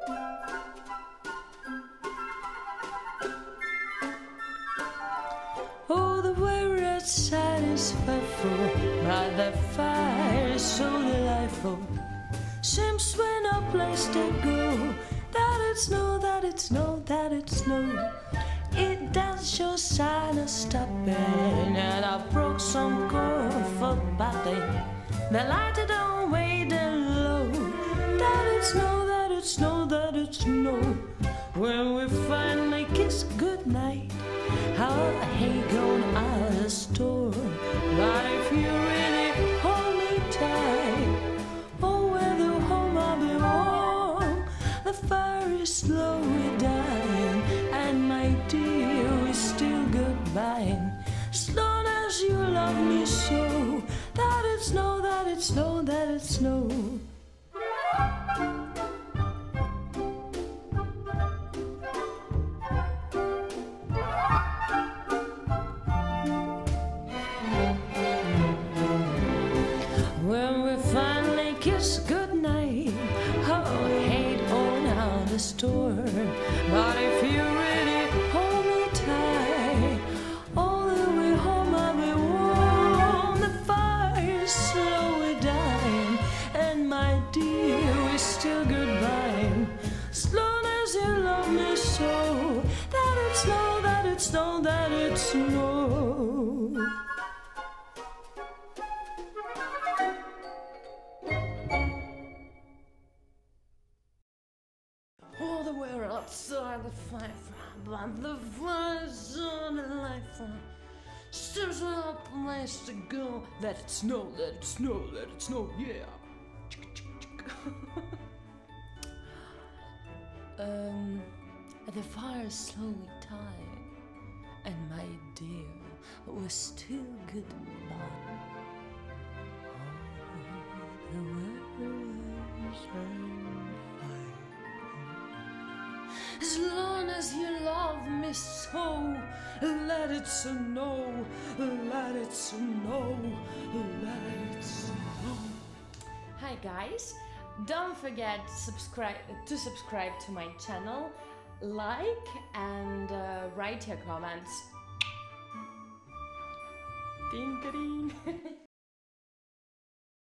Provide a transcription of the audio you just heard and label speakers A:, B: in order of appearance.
A: Oh, the way outside is frightful, but the fire is so delightful. Seems we're no place to go. That it's no, that it's no, that it's no. It does show sign of stopping, and I broke some comfort body. The light it don't wait and low. That it's no, that it's no, that it's no. When we finally kiss goodnight, I hate going out of the store. But if you really hold me tight, oh, where the home I'll be warm. The fire is slowly dying, and my dear, we're still goodbye. As long as you love me so, that it's no, that it's no, that it's no. When we finally kiss goodnight, I'll hate on out the store. But if you really hold me tight, all the way home I'll be warm. The fire's slowly dying, and my dear, we're still goodbye. As long as you love me so, that it's no, that it's no, that it's no. All the way outside the fire, but the fire's on the lifeline. Seems no place to go. Let it snow, let it snow, let it snow, yeah. The fire's slowly dying, and my dear, we're still goodbye. Oh, the weather's fine. As long as you love me so, let it snow, let it snow, let it snow. Hi guys, don't forget to subscribe to my channel, like and write your comments. Ding ding.